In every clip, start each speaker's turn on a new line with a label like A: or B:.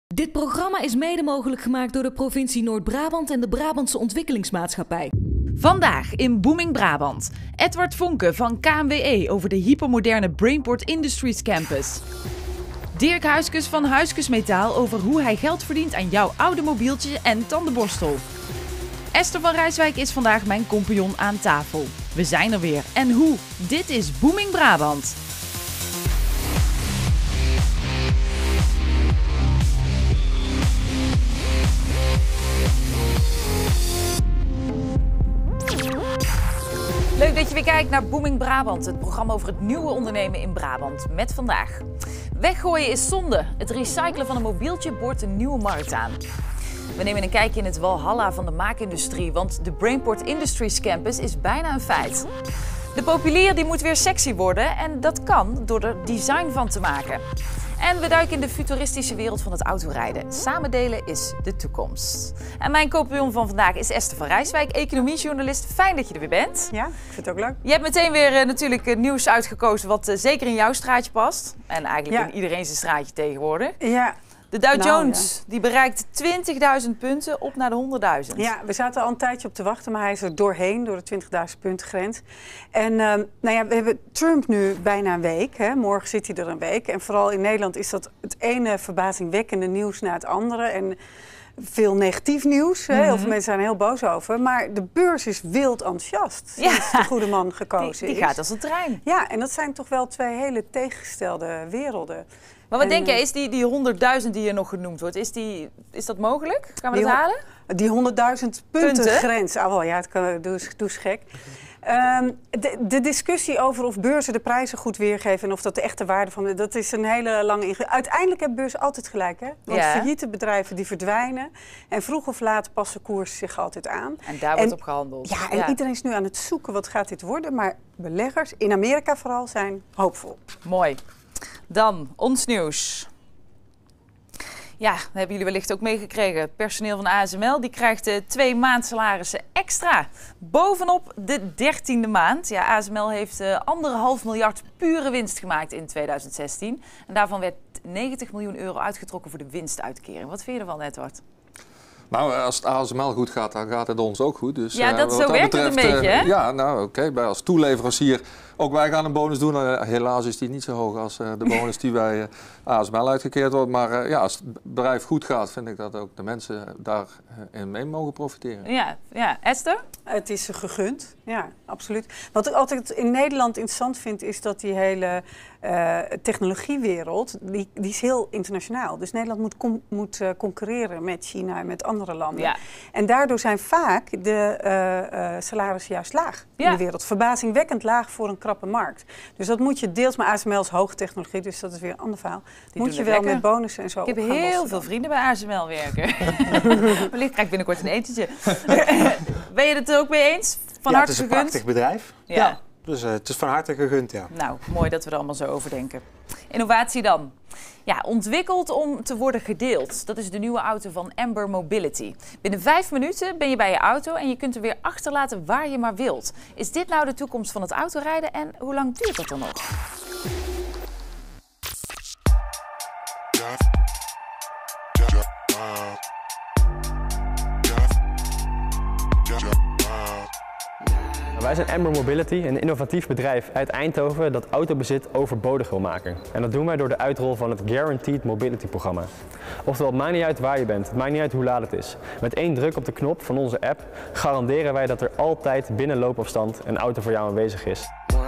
A: Dit programma is mede mogelijk gemaakt door de provincie Noord-Brabant en de Brabantse Ontwikkelingsmaatschappij.
B: Vandaag in Booming Brabant. Edward Vonke van KNWE over de hypermoderne Brainport Industries Campus. Dirk Huiskus van Huiskus Metaal over hoe hij geld verdient aan jouw oude mobieltje en tandenborstel. Esther van Rijswijk is vandaag mijn compagnon aan tafel. We zijn er weer. En hoe? Dit is Booming Brabant. Leuk dat je weer kijkt naar Booming Brabant, het programma over het nieuwe ondernemen in Brabant. Met vandaag. Weggooien is zonde. Het recyclen van een mobieltje boort een nieuwe markt aan. We nemen een kijkje in het walhalla van de maakindustrie, want de Brainport Industries Campus is bijna een feit. De populier die moet weer sexy worden en dat kan door er design van te maken. En we duiken in de futuristische wereld van het autorijden. Samen delen is de toekomst. En mijn compagnon van vandaag is Esther van Rijswijk, economiejournalist. Fijn dat je er weer bent.
C: Ja, ik vind het ook leuk.
B: Je hebt meteen weer natuurlijk nieuws uitgekozen wat zeker in jouw straatje past. En eigenlijk in iedereen zijn straatje tegenwoordig.
C: Ja.
B: De Dow Jones die bereikt 20.000 punten op naar de 100.000.
C: Ja, we zaten al een tijdje op te wachten, maar hij is er doorheen, door de 20.000 punten grens. En we hebben Trump nu bijna een week. Hè? Morgen zit hij er een week. En vooral in Nederland is dat het ene verbazingwekkende nieuws na het andere. En veel negatief nieuws. Hè? Heel veel mensen zijn er heel boos over. Maar de beurs is wild enthousiast sinds de goede man gekozen is.
B: Die gaat als een trein.
C: Ja, en dat zijn toch wel twee hele tegengestelde werelden.
B: Maar wat denk jij, is die 100.000 die je nog genoemd wordt, is dat mogelijk? Gaan we dat halen?
C: Die 100.000 punten grens. Ah, wel, ja, het kan, doe eens gek. De discussie over of beurzen de prijzen goed weergeven en of dat de echte waarde van dat is een hele lange uiteindelijk hebben beurzen altijd gelijk, hè? Want failliete bedrijven die verdwijnen en vroeg of laat passen koers zich altijd aan.
B: En daar wordt op gehandeld.
C: Ja, en iedereen is nu aan het zoeken wat gaat dit worden, maar beleggers in Amerika vooral zijn hoopvol.
B: Mooi. Dan ons nieuws. Ja, dat hebben jullie wellicht ook meegekregen. Het personeel van ASML die krijgt 2 maandsalarissen extra. Bovenop de 13e maand. Ja, ASML heeft 1,5 miljard pure winst gemaakt in 2016. En daarvan werd 90 miljoen euro uitgetrokken voor de winstuitkering. Wat vind je ervan, Edward?
D: Nou, als het ASML goed gaat, dan gaat het ons ook goed. Dus,
B: ja, zo werkt het een beetje, hè?
D: Ja, nou oké. Als toeleverancier, ook wij gaan een bonus doen. Helaas is die niet zo hoog als de bonus die bij ASML uitgekeerd wordt. Maar als het bedrijf goed gaat, vind ik dat ook de mensen daarin mee mogen profiteren.
B: Ja. Esther?
C: Het is ze gegund, ja, absoluut. Wat ik altijd in Nederland interessant vind, is dat die hele technologiewereld, die is heel internationaal. Dus Nederland moet concurreren met China en met andere landen. Ja. En daardoor zijn vaak de salarissen juist laag in de wereld. Verbazingwekkend laag voor een krappe markt. Dus dat moet je deels, maar ASML is hoogtechnologie, dus dat is weer een ander verhaal. Moet je wel lekker met bonussen en zo.
B: Ik heb heel veel vrienden bij ASML werken. Wellicht krijg ik binnenkort een etentje. Ben je het er ook mee eens? Van harte gegund?
E: Het is een prachtig bedrijf. Ja. Dus het is van harte gegund, ja.
B: Nou, mooi dat we er allemaal zo over denken. Innovatie dan. Ja, ontwikkeld om te worden gedeeld. Dat is de nieuwe auto van Amber Mobility. Binnen 5 minuten ben je bij je auto en je kunt er weer achterlaten waar je maar wilt. Is dit nou de toekomst van het autorijden en hoe lang duurt dat dan nog?
F: Wij zijn Amber Mobility, een innovatief bedrijf uit Eindhoven dat autobezit overbodig wil maken. En dat doen wij door de uitrol van het Guaranteed Mobility programma. Oftewel, het maakt niet uit waar je bent, het maakt niet uit hoe laat het is. Met 1 druk op de knop van onze app garanderen wij dat er altijd binnen loopafstand een auto voor jou aanwezig is.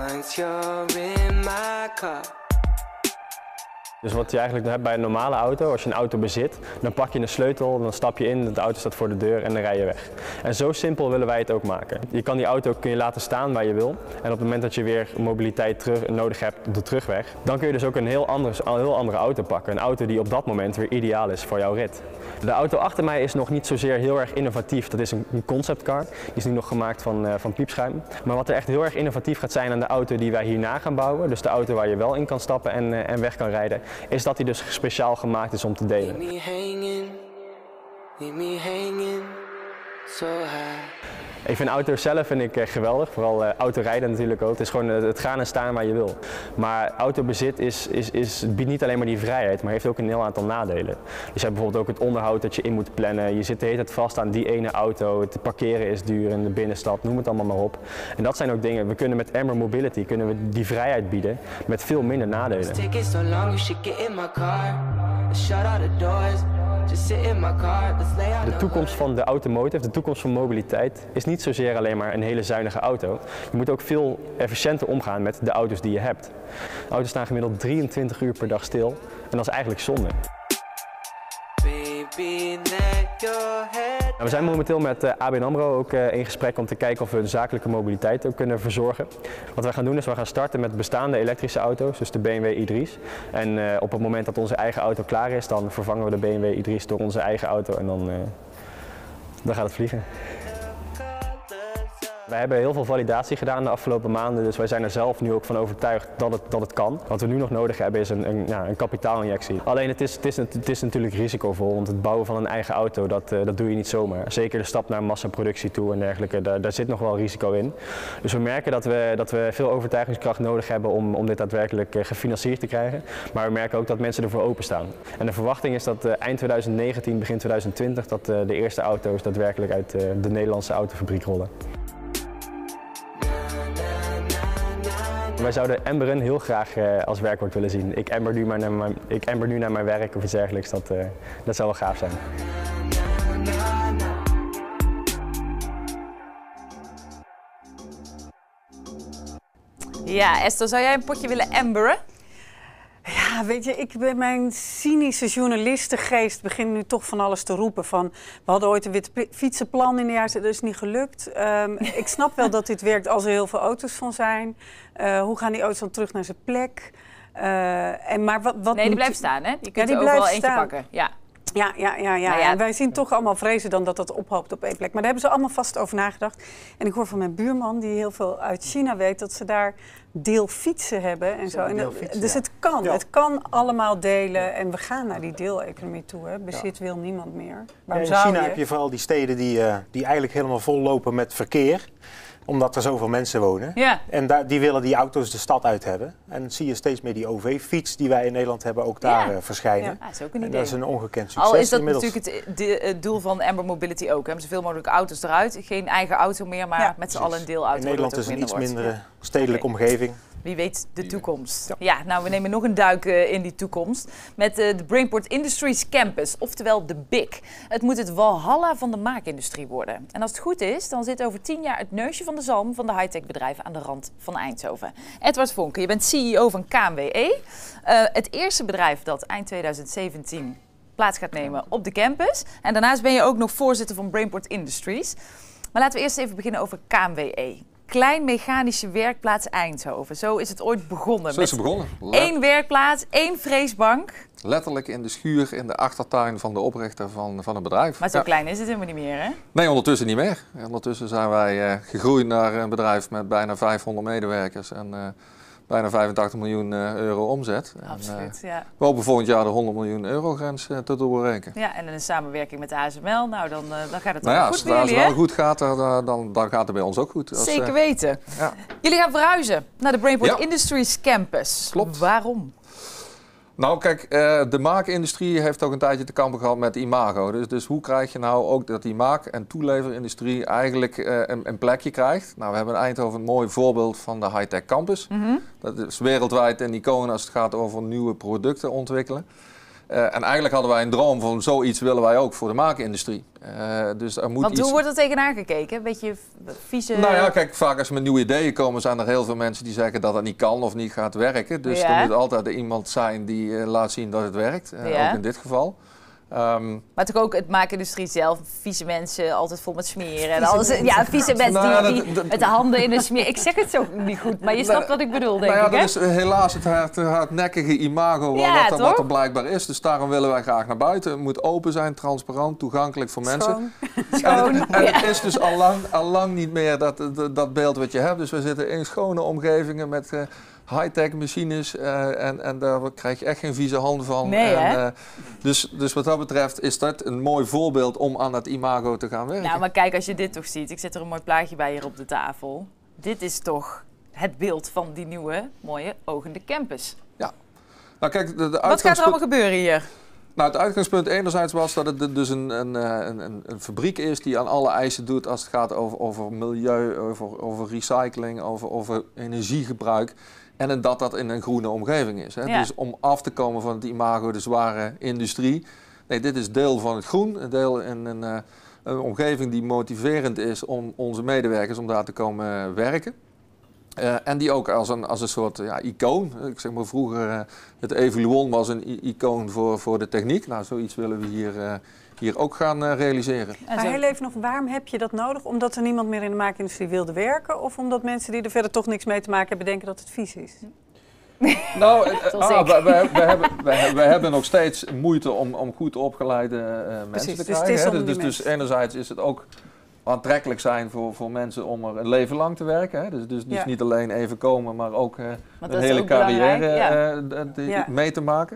F: Dus wat je eigenlijk hebt bij een normale auto, als je een auto bezit, dan pak je een sleutel, dan stap je in, de auto staat voor de deur en dan rij je weg. En zo simpel willen wij het ook maken. Je kan die auto laten staan waar je wil en op het moment dat je weer mobiliteit nodig hebt op de terugweg, dan kun je dus ook een heel andere auto pakken. Een auto die op dat moment weer ideaal is voor jouw rit. De auto achter mij is nog niet zozeer heel erg innovatief. Dat is een conceptcar. Die is nu nog gemaakt van piepschuim. Maar wat er echt heel erg innovatief gaat zijn aan de auto die wij hierna gaan bouwen, dus de auto waar je wel in kan stappen en weg kan rijden, is dat die dus speciaal gemaakt is om te delen. Ik vind auto's zelf geweldig, vooral autorijden natuurlijk ook. Het is gewoon het gaan en staan waar je wil. Maar autobezit biedt niet alleen maar die vrijheid, maar heeft ook een heel aantal nadelen. Dus je hebt bijvoorbeeld ook het onderhoud dat je in moet plannen. Je zit de hele tijd vast aan die ene auto, het parkeren is duur in de binnenstad, noem het allemaal maar op. En dat zijn ook dingen, we kunnen met Amber Mobility die vrijheid bieden met veel minder nadelen. De toekomst van de automotive, de toekomst van mobiliteit, is niet zozeer alleen maar een hele zuinige auto. Je moet ook veel efficiënter omgaan met de auto's die je hebt. Auto's staan gemiddeld 23 uur per dag stil en dat is eigenlijk zonde. We zijn momenteel met ABN AMRO ook in gesprek om te kijken of we de zakelijke mobiliteit ook kunnen verzorgen. Wat we gaan doen is we gaan starten met bestaande elektrische auto's, dus de BMW i3's. En op het moment dat onze eigen auto klaar is, dan vervangen we de BMW i3's door onze eigen auto en dan gaat het vliegen. Wij hebben heel veel validatie gedaan de afgelopen maanden, dus wij zijn er zelf nu ook van overtuigd dat het kan. Wat we nu nog nodig hebben is een kapitaalinjectie. Alleen het is natuurlijk risicovol, want het bouwen van een eigen auto, dat doe je niet zomaar. Zeker de stap naar massaproductie toe en dergelijke, daar zit nog wel risico in. Dus we merken dat we veel overtuigingskracht nodig hebben om dit daadwerkelijk gefinancierd te krijgen. Maar we merken ook dat mensen ervoor openstaan. En de verwachting is dat eind 2019, begin 2020, dat de eerste auto's daadwerkelijk uit de Nederlandse autofabriek rollen. Wij zouden Amberen heel graag als werkwoord willen zien. Ik amber nu naar mijn werk of iets dergelijks. Dat zou wel gaaf zijn.
B: Ja, Esther, zou jij een potje willen amberen?
C: Ja, weet je, ik ben mijn cynische journalistengeest begint nu toch van alles te roepen. We hadden ooit een wit fietsenplan in de jaren, dat is niet gelukt. Ik snap wel dat dit werkt als er heel veel auto's van zijn. Hoe gaan die auto's dan terug naar zijn plek?
B: Nee, die blijft staan, hè? Je kunt er overal eentje pakken. Ja.
C: Ja. En wij zien toch allemaal vrezen dan dat dat ophoopt op één plek. Maar daar hebben ze allemaal vast over nagedacht. En ik hoor van mijn buurman, die heel veel uit China weet, dat ze daar deelfietsen hebben en zo. Dus het kan. Ja. Het kan allemaal delen. En we gaan naar die deeleconomie toe. Hè. Bezit wil niemand meer.
E: In China heb je vooral die steden die eigenlijk helemaal vol lopen met verkeer. Omdat er zoveel mensen wonen. Ja. En die willen die auto's de stad uit hebben. En dan zie je steeds meer die OV-fiets die wij in Nederland hebben ook daar verschijnen.
B: Ja, dat is ook een idee.
E: En dat is een ongekend succes.
B: Al is dat
E: inmiddels.
B: natuurlijk het doel van Amber Mobility ook. Hè? Zoveel mogelijk auto's eruit. Geen eigen auto meer, maar met z'n allen een deelauto.
E: In Nederland is een iets mindere stedelijke omgeving.
B: Wie weet de toekomst. Ja, nou, we nemen nog een duik in die toekomst. Met de Brainport Industries Campus, oftewel de BIC. Het moet het walhalla van de maakindustrie worden. En als het goed is, dan zit over 10 jaar het neusje van de zalm van de high-tech bedrijven aan de rand van Eindhoven. Edward Vonke, je bent CEO van KMWE. Het eerste bedrijf dat eind 2017 plaats gaat nemen op de campus. En daarnaast ben je ook nog voorzitter van Brainport Industries. Maar laten we eerst even beginnen over KMWE. Klein Mechanische Werkplaats Eindhoven. Zo is het ooit begonnen.
D: Zo is het begonnen.
B: 1 werkplaats, 1 freesbank.
D: Letterlijk in de schuur in de achtertuin van de oprichter van het bedrijf.
B: Maar zo klein is het helemaal niet meer, hè?
D: Nee, ondertussen niet meer. Ondertussen zijn wij gegroeid naar een bedrijf met bijna 500 medewerkers en bijna 85 miljoen euro omzet.
B: Absoluut, ja.
D: We hopen volgend jaar de 100 miljoen euro grens te doorbreken.
B: Ja, en in samenwerking met de ASML, nou dan gaat het wel goed
D: als
B: bij jullie,
D: als het wel goed gaat, dan gaat het bij ons ook goed.
B: Zeker weten. Ja. Jullie gaan verhuizen naar de Brainport Industries Campus.
D: Klopt.
B: Waarom?
D: Nou kijk, de maakindustrie heeft ook een tijdje te kampen gehad met imago. Dus hoe krijg je nou ook dat die maak- en toeleverindustrie eigenlijk een plekje krijgt? Nou, we hebben in Eindhoven een mooi voorbeeld van de high-tech campus. Dat is wereldwijd een icoon als het gaat over nieuwe producten ontwikkelen. En eigenlijk hadden wij een droom van zoiets willen wij ook voor de maakindustrie. Dus er moet
B: Want hoe wordt er tegenaan gekeken? Een beetje vieze...
D: Nou ja, kijk, vaak als we met nieuwe ideeën komen zijn er heel veel mensen die zeggen dat het niet kan of niet gaat werken. Dus er moet altijd iemand zijn die laat zien dat het werkt, ook in dit geval.
B: Maar toch ook het maakindustrie zelf, vieze mensen, altijd vol met smeren en alles. Ja, vieze mensen die met de handen in de smeer. Ik zeg het zo niet goed, maar je snapt wat ik bedoel, denk ik.
D: Dat is helaas het hardnekkige imago wat er blijkbaar is. Dus daarom willen wij graag naar buiten. Het moet open zijn, transparant, toegankelijk voor mensen. En het is dus al lang niet meer dat beeld wat je hebt. Dus we zitten in schone omgevingen met high-tech machines en daar krijg je echt geen vieze handen van.
B: Nee,
D: dus wat dat betreft is dat een mooi voorbeeld om aan dat imago te gaan werken.
B: Nou, maar kijk, als je dit toch ziet. Ik zet er een mooi plaatje bij hier op de tafel. Dit is toch het beeld van die nieuwe, mooie ogende campus.
D: Ja. Nou, kijk,
B: Wat gaat er allemaal gebeuren hier?
D: Nou, het uitgangspunt enerzijds was dat het dus een fabriek is die aan alle eisen doet als het gaat over milieu, over recycling, over energiegebruik. En dat in een groene omgeving is. Hè. Ja. Dus om af te komen van het imago, de zware industrie. Nee, dit is deel van het groen, een deel in een omgeving die motiverend is om onze medewerkers om daar te komen werken. En die ook als een soort icoon. Ik zeg maar vroeger, het Evoluon was een icoon voor de techniek. Nou, zoiets willen we hier ook gaan realiseren.
C: Maar heel even nog, waarom heb je dat nodig? Omdat er niemand meer in de maakindustrie wilde werken? Of omdat mensen die er verder toch niks mee te maken hebben denken dat het vies is?
D: Nou, we hebben nog steeds moeite om goed opgeleide mensen te krijgen. Dus enerzijds is het ook aantrekkelijk zijn voor mensen om er een leven lang te werken. Hè? Dus niet alleen even komen, maar ook een hele carrière mee te maken.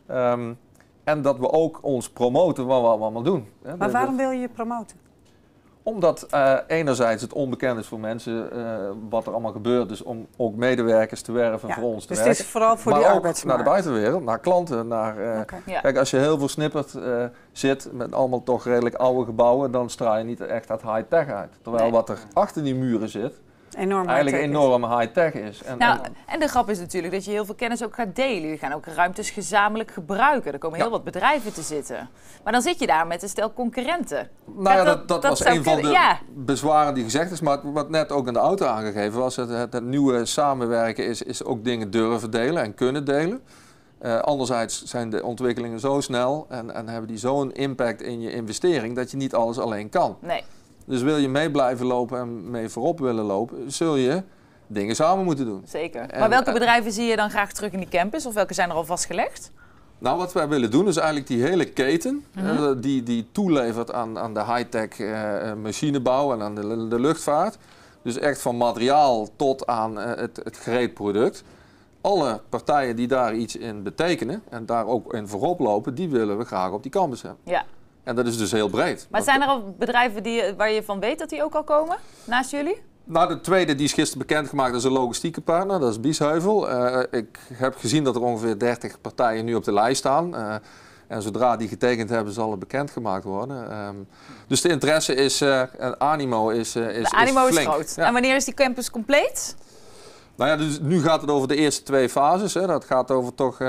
D: En dat we ook ons promoten wat we allemaal doen. Hè?
C: Maar waarom wil je je promoten?
D: Omdat enerzijds het onbekend is voor mensen wat er allemaal gebeurt. Dus om ook medewerkers te werven voor ons te werken. Dus
C: het is vooral voor
D: maar
C: die
D: ook
C: arbeidsmarkt.
D: naar de buitenwereld, naar klanten. Kijk, als je heel veel snipperd zit met allemaal toch redelijk oude gebouwen, dan straal je niet echt dat high-tech uit. Terwijl wat er achter die muren zit, eigenlijk enorm high-tech is.
B: En de grap is natuurlijk dat je heel veel kennis ook gaat delen. Jullie gaan ook ruimtes gezamenlijk gebruiken. Er komen heel wat bedrijven te zitten. Maar dan zit je daar met een stel concurrenten.
D: Nou ja, dat was een van de bezwaren die gezegd is. Maar wat net ook in de auto aangegeven was, het nieuwe samenwerken is ook dingen durven delen en kunnen delen. Anderzijds zijn de ontwikkelingen zo snel en hebben die zo'n impact in je investering dat je niet alles alleen kan.
B: Nee.
D: Dus wil je mee blijven lopen en mee voorop willen lopen, zul je dingen samen moeten doen.
B: Zeker. Maar welke bedrijven zie je dan graag terug in die campus? Of welke zijn er al vastgelegd?
D: Nou, wat wij willen doen is eigenlijk die hele keten die toelevert aan de high-tech machinebouw en aan de luchtvaart. Dus echt van materiaal tot aan het gereed product. Alle partijen die daar iets in betekenen en daar ook in voorop lopen, die willen we graag op die campus hebben.
B: Ja.
D: En dat is dus heel breed.
B: Maar zijn er al bedrijven waar je van weet dat die ook al komen, naast jullie?
D: Nou, de tweede die is gisteren bekendgemaakt is een logistieke partner, dat is Biesheuvel. Ik heb gezien dat er ongeveer 30 partijen nu op de lijst staan. En zodra die getekend hebben, zal het bekendgemaakt worden. Dus de interesse is, animo is flink.
B: De animo is groot. Ja. En wanneer is die campus compleet?
D: Nou ja, dus nu gaat het over de eerste 2 fases. Hè. Dat gaat over toch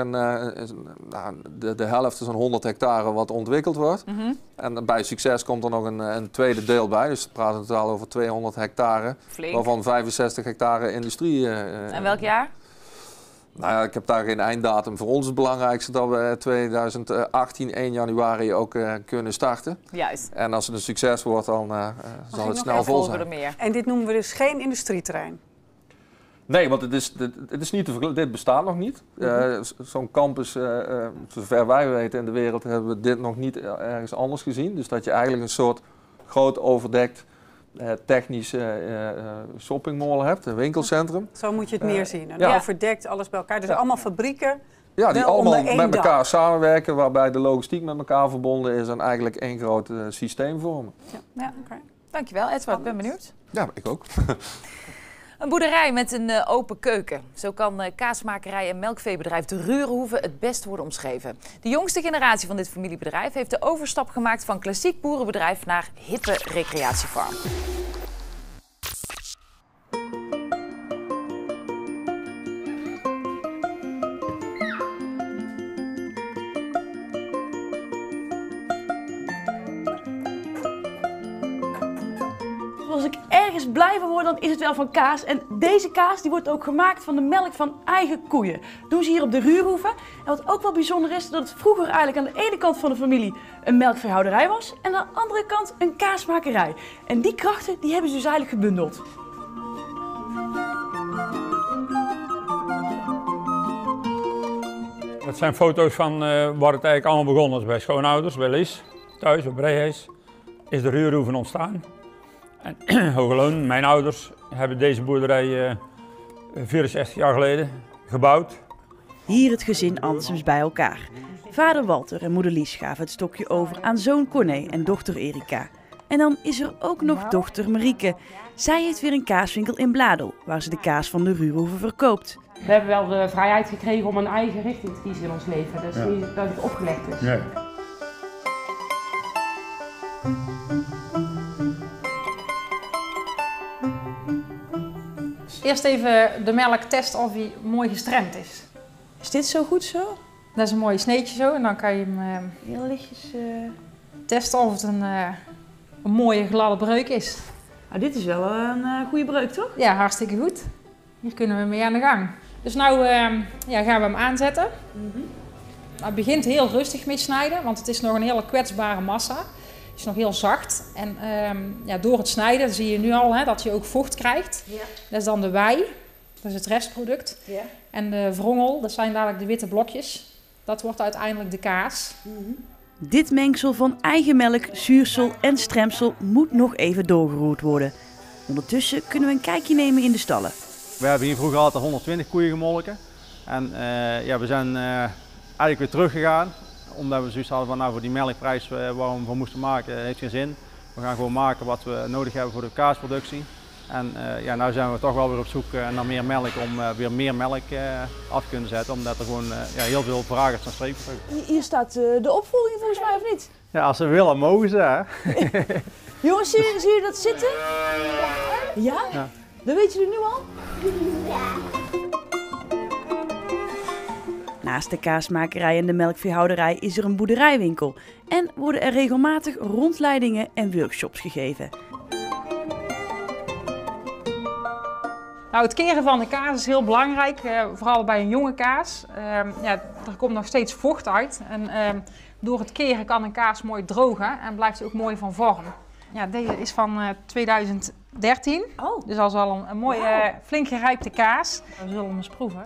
D: de helft, zo'n 100 hectare wat ontwikkeld wordt. En bij succes komt er nog een tweede deel bij. Dus we praten totaal over 200 hectare. Flink. Waarvan 65 hectare industrie.
B: En welk jaar?
D: Nou ja, ik heb daar geen einddatum. Voor ons het belangrijkste dat we 2018, 1 januari ook kunnen starten.
B: Juist.
D: En als het een succes wordt, dan zal het snel vol zijn.
C: En dit noemen we dus geen industrieterrein?
D: Nee, want het is niet te vergelijken. Dit bestaat nog niet. Zo'n campus, zover wij weten in de wereld, hebben we dit nog niet ergens anders gezien. Dus dat je eigenlijk een soort groot overdekt technisch shoppingmall hebt, een winkelcentrum.
C: Zo moet je het meer zien. En overdekt, alles bij elkaar. Dus allemaal fabrieken.
D: Ja, die allemaal met elkaar samenwerken, waarbij de logistiek met elkaar verbonden is en eigenlijk één groot systeem vormen.
B: Ja. Okay. Dankjewel, Edward. Ik ben benieuwd.
D: Ja, ik ook.
B: Een boerderij met een open keuken. Zo kan kaasmakerij en melkveebedrijf De Rurenhoeve het best worden omschreven. De jongste generatie van dit familiebedrijf heeft de overstap gemaakt van klassiek boerenbedrijf naar hippe recreatiefarm.
G: Als ik ergens blij van word, dan is het wel van kaas. En deze kaas die wordt ook gemaakt van de melk van eigen koeien. Dat doen ze hier op de Ruurhoeve. En wat ook wel bijzonder is, dat het vroeger eigenlijk aan de ene kant van de familie een melkveehouderij was. En aan de andere kant een kaasmakerij. En die krachten die hebben ze dus eigenlijk gebundeld.
H: Dat zijn foto's van waar het eigenlijk allemaal begonnen is. Bij schoonouders, bij Lies, thuis op Breehees, is de Ruurhoeve ontstaan. En Hogeloon, mijn ouders, hebben deze boerderij 64 jaar geleden, gebouwd.
G: Hier het gezin Ansems bij elkaar. Vader Walter en moeder Lies gaven het stokje over aan zoon Corné en dochter Erika. En dan is er ook nog dochter Marieke. Zij heeft weer een kaaswinkel in Bladel, waar ze de kaas van de Ruurhoeve verkoopt.
I: We hebben wel de vrijheid gekregen om een eigen richting te kiezen in ons leven. Dus niet dat het opgelegd is.
H: Nee.
J: Eerst even de melk testen of hij mooi gestremd is.
G: Is dit zo goed zo?
J: Dat is een mooi sneetje zo en dan kan je hem
G: heel lichtjes
J: testen of het een mooie gladde breuk is.
G: Nou, dit is wel een goede breuk, toch?
J: Ja, hartstikke goed. Hier kunnen we mee aan de gang. Dus nu gaan we hem aanzetten. Het begint heel rustig mee snijden, want het is nog een hele kwetsbare massa. Het is nog heel zacht. En door het snijden zie je nu al dat je ook vocht krijgt. Ja. Dat is dan de wei, dat is het restproduct. Ja. En de wrongel, dat zijn dadelijk de witte blokjes. Dat wordt uiteindelijk de kaas.
G: Dit mengsel van eigen melk, zuursel en stremsel moet nog even doorgeroerd worden. Ondertussen kunnen we een kijkje nemen in de stallen.
K: We hebben hier vroeger altijd 120 koeien gemolken. En we zijn eigenlijk weer teruggegaan. Omdat we zoiets hadden van nou, voor die melkprijs waar we hem voor moesten maken, heeft geen zin. We gaan gewoon maken wat we nodig hebben voor de kaasproductie. En nu zijn we toch wel weer op zoek naar meer melk om weer meer melk af te kunnen zetten. Omdat er gewoon heel veel vragers naar strepen.
G: Hier staat de opvolging volgens mij, of niet?
K: Ja, als ze willen mogen ze. Hè?
G: Jongens, zie je dat zitten? Ja? Ja. Dat weet je nu al? Ja. Naast de kaasmakerij en de melkveehouderij is er een boerderijwinkel. En worden er regelmatig rondleidingen en workshops gegeven.
J: Nou, het keren van de kaas is heel belangrijk, vooral bij een jonge kaas. Er komt nog steeds vocht uit en door het keren kan een kaas mooi drogen en blijft hij ook mooi van vorm. Ja, deze is van 2013, dus dat is al een mooie, flink gerijpte kaas. We zullen hem eens proeven.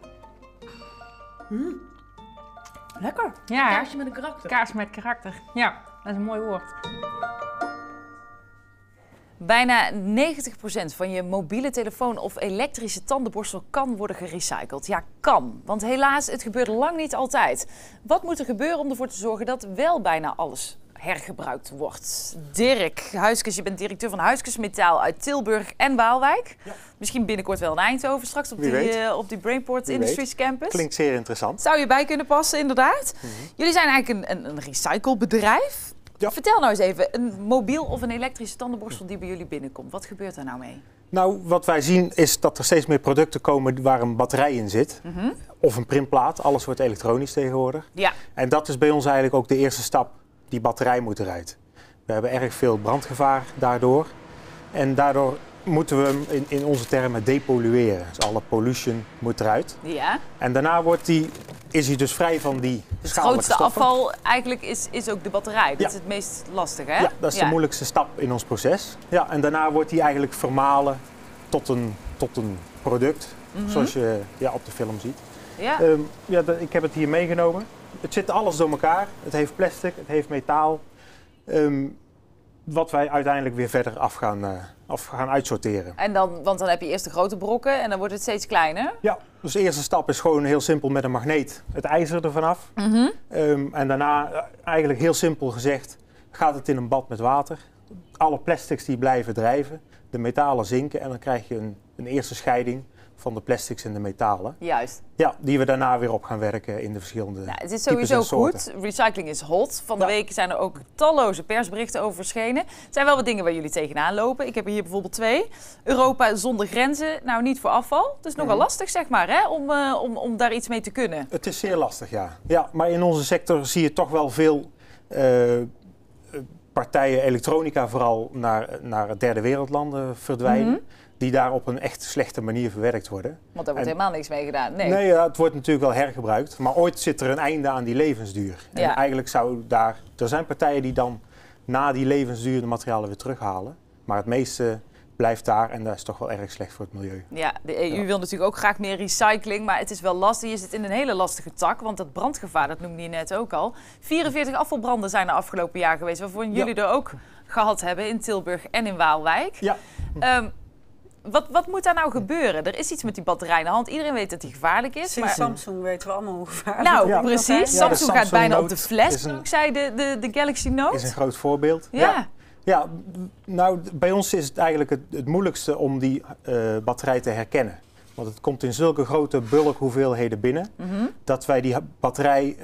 G: Lekker.
J: Ja,
G: kaasje met een karakter.
J: Kaas met karakter, ja, dat is een mooi woord.
B: Bijna 90% van je mobiele telefoon of elektrische tandenborstel kan worden gerecycled. Ja, kan. Want helaas, het gebeurt lang niet altijd. Wat moet er gebeuren om ervoor te zorgen dat wel bijna alles hergebruikt wordt? Dirk Huiskes, je bent directeur van Huiskes Metaal uit Tilburg en Waalwijk. Ja. Misschien binnenkort wel in Eindhoven, straks op die Brainport Industries Campus.
E: Klinkt zeer interessant.
B: Zou je bij kunnen passen, inderdaad. Jullie zijn eigenlijk een recyclebedrijf. Ja. Vertel nou eens even, een mobiel of een elektrische tandenborstel die bij jullie binnenkomt. Wat gebeurt daar nou mee?
E: Nou, wat wij zien is dat er steeds meer producten komen waar een batterij in zit. Of een printplaat. Alles wordt elektronisch tegenwoordig. Ja. En dat is bij ons eigenlijk ook de eerste stap. Die batterij moet eruit. We hebben erg veel brandgevaar daardoor. En daardoor moeten we hem in onze termen depollueren. Dus alle pollution moet eruit. Ja. En daarna is hij dus vrij van die schadelijke stoffen.
B: Het grootste afval eigenlijk is ook de batterij. Dat is het meest lastige, hè?
E: Ja, dat is de moeilijkste stap in ons proces. Ja, en daarna wordt hij eigenlijk vermalen tot een product, zoals je op de film ziet. Ja. Ik heb het hier meegenomen. Het zit alles door elkaar. Het heeft plastic, het heeft metaal. Wat wij uiteindelijk weer verder af gaan uitsorteren.
B: En want dan heb je eerst de grote brokken en dan wordt het steeds kleiner?
E: Ja, dus de eerste stap is gewoon heel simpel met een magneet het ijzer ervan af. En daarna, eigenlijk heel simpel gezegd, gaat het in een bad met water. Alle plastics die blijven drijven, de metalen zinken en dan krijg je een eerste scheiding van de plastics en de metalen.
B: Juist.
E: Ja, die we daarna weer op gaan werken in de verschillende
B: het is sowieso goed. Recycling is hot. Van de week zijn er ook talloze persberichten over verschenen. Het zijn wel wat dingen waar jullie tegenaan lopen. Ik heb er hier bijvoorbeeld 2. Europa zonder grenzen. Nou, niet voor afval. Het is nogal lastig, zeg maar, hè, om daar iets mee te kunnen.
E: Het is zeer lastig, ja. Ja, maar in onze sector zie je toch wel veel partijen elektronica vooral naar derde wereldlanden verdwijnen. Die daar op een echt slechte manier verwerkt worden.
B: Want daar wordt helemaal niks mee gedaan.
E: Nee, het wordt natuurlijk wel hergebruikt. Maar ooit zit er een einde aan die levensduur. Ja. En eigenlijk er zijn partijen die dan na die levensduur de materialen weer terughalen. Maar het meeste blijft daar en dat is toch wel erg slecht voor het milieu.
B: Ja, de EU wil natuurlijk ook graag meer recycling, maar het is wel lastig. Je zit in een hele lastige tak, want dat brandgevaar, dat noemde je net ook al. 44 afvalbranden zijn er afgelopen jaar geweest, waarvoor jullie er ook gehad hebben in Tilburg en in Waalwijk. Ja. Wat moet daar nou gebeuren? Er is iets met die batterij in de hand. Iedereen weet dat die gevaarlijk is.
C: Sinds Samsung weten we allemaal hoe gevaarlijk
B: Nou, precies.
C: Ja,
B: Samsung gaat bijna
E: Note
B: op de fles, ook zei de Galaxy Note.
E: Is een groot voorbeeld.
B: Ja.
E: Ja, nou, bij ons is het eigenlijk het moeilijkste om die batterij te herkennen. Want het komt in zulke grote bulkhoeveelheden binnen, dat wij die batterij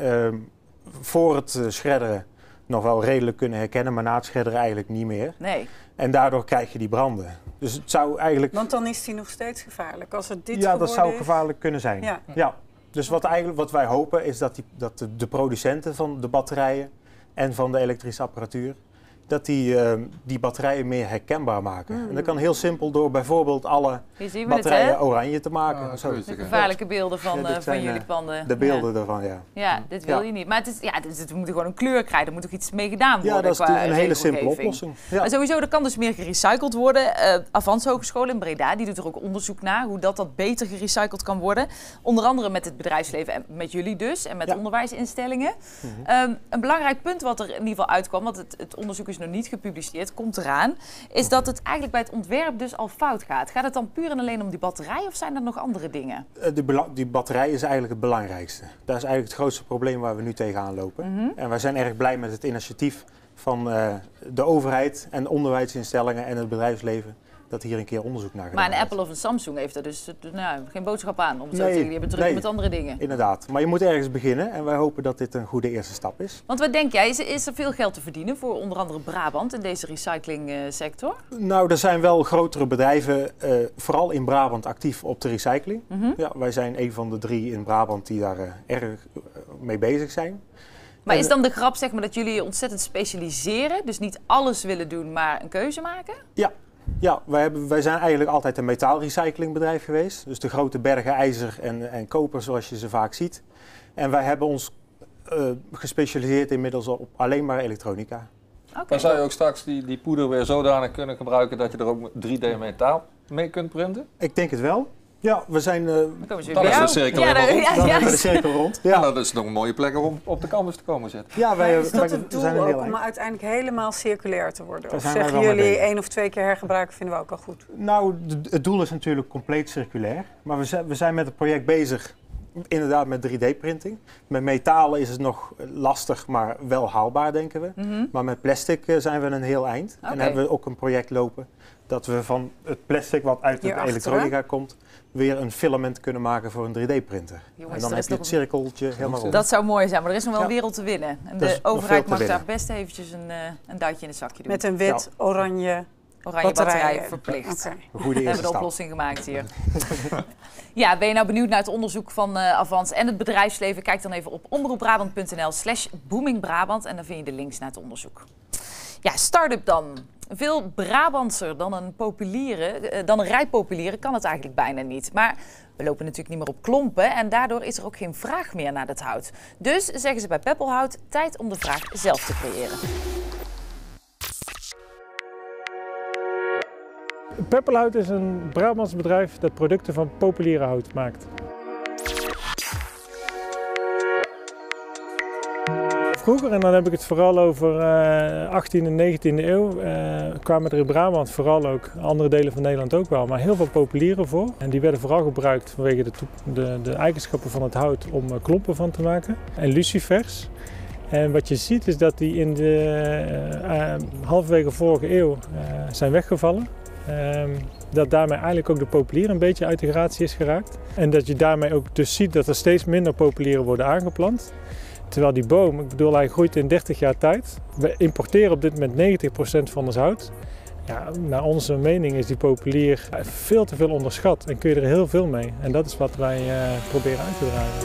E: voor het schredderen nog wel redelijk kunnen herkennen, maar na het schredderen eigenlijk niet meer.
B: Nee.
E: En daardoor krijg je die branden. Dus het zou eigenlijk...
C: Want dan is die nog steeds gevaarlijk. Als het dit
E: ja, dat zou
C: is...
E: gevaarlijk kunnen zijn. Ja. Dus wat wij hopen is dat de producenten van de batterijen en van de elektrische apparatuur, dat die batterijen meer herkenbaar maken. En dat kan heel simpel door bijvoorbeeld alle batterijen oranje te maken.
B: De gevaarlijke beelden van jullie panden.
E: De beelden ervan, ja.
B: Ja, dit wil je niet. Maar we moeten gewoon een kleur krijgen. Er moet ook iets mee gedaan worden.
E: Ja, dat is een hele simpele oplossing. Ja.
B: Maar sowieso, er kan dus meer gerecycled worden. Avans Hogeschool in Breda, die doet er ook onderzoek naar hoe dat beter gerecycled kan worden. Onder andere met het bedrijfsleven en met jullie dus. En met onderwijsinstellingen. Een belangrijk punt wat er in ieder geval uitkwam, want het onderzoek is nog niet gepubliceerd, komt eraan, is dat het eigenlijk bij het ontwerp dus al fout gaat. Gaat het dan puur en alleen om die batterij of zijn er nog andere dingen?
E: Die batterij is eigenlijk het belangrijkste. Dat is eigenlijk het grootste probleem waar we nu tegenaan lopen. En wij zijn erg blij met het initiatief van de overheid en onderwijsinstellingen en het bedrijfsleven dat hier een keer onderzoek naar gedaan
B: Maar een Apple of een Samsung heeft er dus geen boodschap aan. Om het zo te zeggen, die hebben druk met andere dingen.
E: Inderdaad, maar je moet ergens beginnen en wij hopen dat dit een goede eerste stap is.
B: Want wat denk jij, is er veel geld te verdienen voor onder andere Brabant in deze recyclingsector?
E: Nou, er zijn wel grotere bedrijven, vooral in Brabant, actief op de recycling. Ja, wij zijn een van de 3 in Brabant die daar erg mee bezig zijn.
B: Maar is dan de grap zeg maar dat jullie je ontzettend specialiseren, dus niet alles willen doen, maar een keuze maken?
E: Ja, wij zijn eigenlijk altijd een metaalrecyclingbedrijf geweest. Dus de grote bergen ijzer en koper zoals je ze vaak ziet. En wij hebben ons gespecialiseerd inmiddels op alleen maar elektronica.
D: Maar zou je ook straks die poeder weer zodanig kunnen gebruiken dat je er ook 3D metaal mee kunt printen?
E: Ik denk het wel. Ja, we zijn...
D: dan is de cirkel
E: de cirkel rond.
D: Ja, dat is nog een mooie plek om op de canvas te komen zitten.
C: Ja, is dat het doel ook om uiteindelijk helemaal circulair te worden? Of zeggen jullie 1 of 2 keer hergebruiken vinden we ook al goed?
E: Nou, het doel is natuurlijk compleet circulair. Maar we zijn met het project bezig, inderdaad met 3D-printing. Met metalen is het nog lastig, maar wel haalbaar, denken we. Maar met plastic zijn we een heel eind. En hebben we ook een project lopen dat we van het plastic wat uit de elektronica komt, weer een filament kunnen maken voor een 3D-printer. En dan heb je het cirkeltje helemaal rond.
B: Dat zou mooi zijn, maar er is nog wel een wereld te winnen. En de overheid mag daar best eventjes een duitje in het zakje doen.
C: Met een wit-oranje
B: batterij verplicht. We hebben de oplossing gemaakt hier. Ja, ben je nou benieuwd naar het onderzoek van Avans en het bedrijfsleven? Kijk dan even op omroepbrabant.nl/boomingbrabant en dan vind je de links naar het onderzoek. Ja, start-up dan. Veel Brabantser dan een rij populieren kan het eigenlijk bijna niet. Maar we lopen natuurlijk niet meer op klompen en daardoor is er ook geen vraag meer naar het hout. Dus zeggen ze bij Peppelhout, tijd om de vraag zelf te creëren.
L: Peppelhout is een Brabants bedrijf dat producten van populiere hout maakt. Vroeger, en dan heb ik het vooral over 18e en 19e eeuw, kwamen er in Brabant vooral ook, andere delen van Nederland ook wel, maar heel veel populieren voor. En die werden vooral gebruikt vanwege de eigenschappen van het hout om klompen van te maken. En lucifers. En wat je ziet is dat die in de halverwege vorige eeuw zijn weggevallen. Dat daarmee eigenlijk ook de populier een beetje uit de gratie is geraakt. En dat je daarmee ook dus ziet dat er steeds minder populieren worden aangeplant. Terwijl die boom, ik bedoel, hij groeit in 30 jaar tijd. We importeren op dit moment 90% van ons hout. Ja, naar onze mening is die populier veel te veel onderschat en kun je er heel veel mee. En dat is wat wij proberen uit te dragen.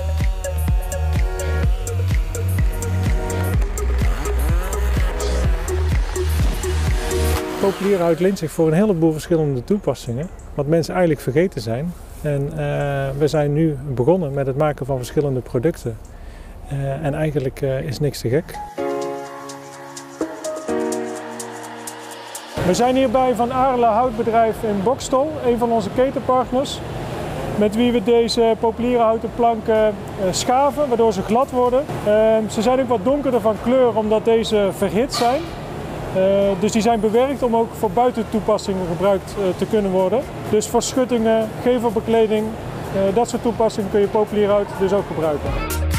L: Populier hout leent zich voor een heleboel verschillende toepassingen, wat mensen eigenlijk vergeten zijn. En we zijn nu begonnen met het maken van verschillende producten. En eigenlijk is niks te gek. We zijn hierbij van Aarle Houtbedrijf in Bokstol, een van onze ketenpartners. Met wie we deze populiere houten planken schaven, waardoor ze glad worden. Ze zijn ook wat donkerder van kleur omdat deze verhit zijn. Dus die zijn bewerkt om ook voor buitentoepassingen gebruikt te kunnen worden. Dus voor schuttingen, gevelbekleding, dat soort toepassingen kun je populierhout dus ook gebruiken.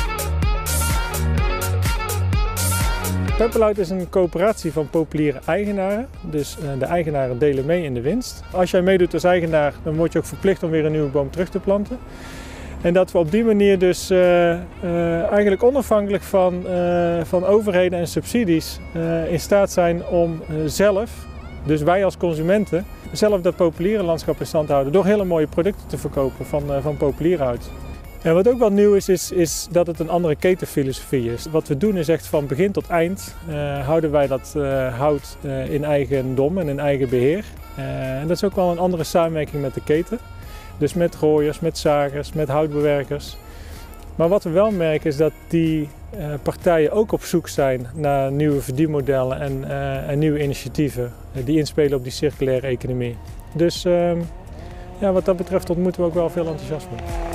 L: Pepperluit is een coöperatie van populiere eigenaren. Dus de eigenaren delen mee in de winst. Als jij meedoet als eigenaar, dan word je ook verplicht om weer een nieuwe boom terug te planten. En dat we op die manier dus eigenlijk onafhankelijk van overheden en subsidies in staat zijn om zelf, dus wij als consumenten, zelf dat populiere landschap in stand te houden door hele mooie producten te verkopen van populierhout. En wat ook wel nieuw is dat het een andere ketenfilosofie is. Wat we doen is echt van begin tot eind houden wij dat hout in eigendom en in eigen beheer. En dat is ook wel een andere samenwerking met de keten. Dus met rooiers, met zagers, met houtbewerkers. Maar wat we wel merken is dat die partijen ook op zoek zijn naar nieuwe verdienmodellen en nieuwe initiatieven die inspelen op die circulaire economie. Dus ja, wat dat betreft ontmoeten we ook wel veel enthousiasme.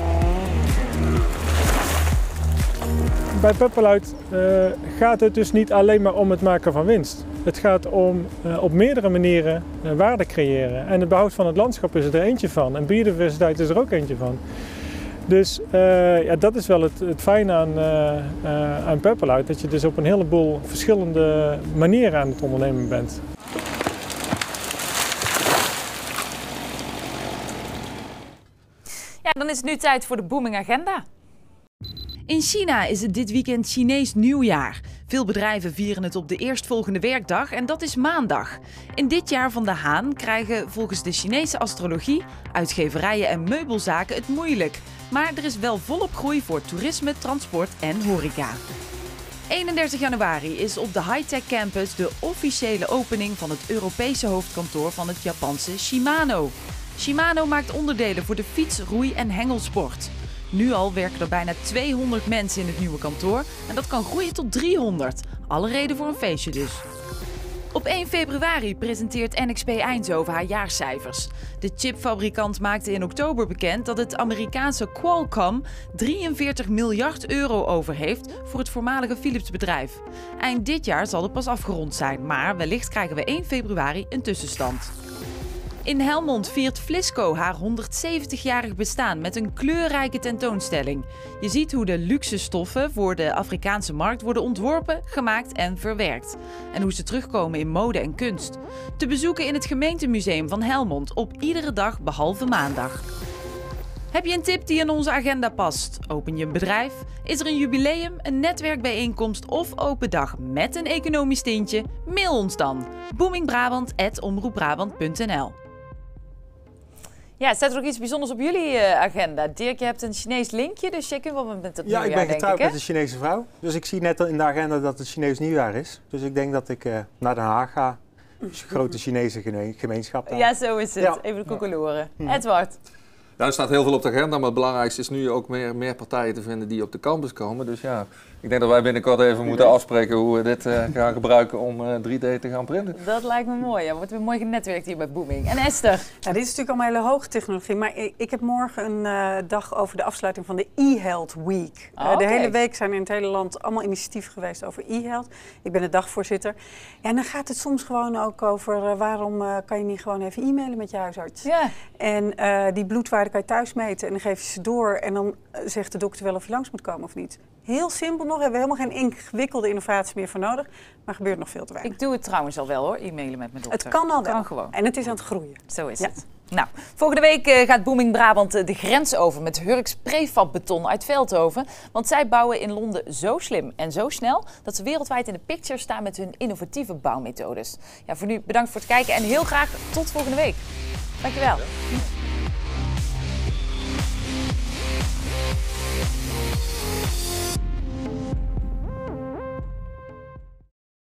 L: Bij Pepperluit gaat het dus niet alleen maar om het maken van winst. Het gaat om op meerdere manieren waarde creëren. En het behoud van het landschap is er eentje van. En biodiversiteit is er ook eentje van. Dus ja, dat is wel het fijne aan Pepperluit. Dat je dus op een heleboel verschillende manieren aan het ondernemen bent.
B: Ja, dan is het nu tijd voor de Booming Agenda. In China is het dit weekend Chinees nieuwjaar. Veel bedrijven vieren het op de eerstvolgende werkdag en dat is maandag. In dit jaar van de haan krijgen volgens de Chinese astrologie uitgeverijen en meubelzaken het moeilijk. Maar er is wel volop groei voor toerisme, transport en horeca. 31 januari is op de Hightech Campus de officiële opening van het Europese hoofdkantoor van het Japanse Shimano. Shimano maakt onderdelen voor de fiets, roei en hengelsport. Nu al werken er bijna 200 mensen in het nieuwe kantoor en dat kan groeien tot 300. Alle reden voor een feestje dus. Op 1 februari presenteert NXP Eindhoven haar jaarcijfers. De chipfabrikant maakte in oktober bekend dat het Amerikaanse Qualcomm 43 miljard euro over heeft voor het voormalige Philips bedrijf. Eind dit jaar zal het pas afgerond zijn, maar wellicht krijgen we 1 februari een tussenstand. In Helmond viert Flisco haar 170-jarig bestaan met een kleurrijke tentoonstelling. Je ziet hoe de luxe stoffen voor de Afrikaanse markt worden ontworpen, gemaakt en verwerkt. En hoe ze terugkomen in mode en kunst. Te bezoeken in het gemeentemuseum van Helmond op iedere dag behalve maandag. Heb je een tip die in onze agenda past? Open je een bedrijf? Is er een jubileum, een netwerkbijeenkomst of open dag met een economisch tintje? Mail ons dan. boomingbrabant@omroepbrabant.nl. Ja, staat er nog iets bijzonders op jullie agenda? Dirk, je hebt een Chinees linkje, dus jij kunt wel met het nieuwjaar,
E: ik ben getrouwd met een Chinese vrouw. Dus ik zie net in de agenda dat het Chinees nieuwjaar is. Dus ik denk dat ik naar Den Haag ga. Dus een grote Chinese gemeenschap daar.
B: Ja, zo is het. Ja. Even de koekeloeren. Edward.
D: Ja, er staat heel veel op de agenda, maar het belangrijkste is nu ook meer partijen te vinden die op de campus komen. Dus ja, ik denk dat wij binnenkort even moeten afspreken hoe we dit gaan gebruiken om 3D te gaan printen.
B: Dat lijkt me mooi. Ja, wordt weer mooi genetwerkt hier bij Booming. En Esther?
C: Ja, dit is natuurlijk allemaal hele hoge technologie, maar ik heb morgen een dag over de afsluiting van de e-health week. De hele week zijn in het hele land allemaal initiatieven geweest over e-health. Ik ben de dagvoorzitter. Ja, en dan gaat het soms gewoon ook over waarom kan je niet gewoon even e-mailen met je huisarts.
B: Ja.
C: En die bloedwaarde kan je thuis meten en dan geef je ze door en dan zegt de dokter wel of je langs moet komen of niet. Heel simpel nog, hebben we helemaal geen ingewikkelde innovatie meer voor nodig, maar gebeurt nog veel te weinig.
B: Ik doe het trouwens al wel hoor, e-mailen met mijn dokter.
C: Het kan al wel.
B: Kan gewoon.
C: En het is aan het groeien.
B: Zo is het. Nou, volgende week gaat Booming Brabant de grens over met Hurks Prefab Beton uit Veldhoven. Want zij bouwen in Londen zo slim en zo snel dat ze wereldwijd in de picture staan met hun innovatieve bouwmethodes. Ja, voor nu bedankt voor het kijken en heel graag tot volgende week. Dankjewel.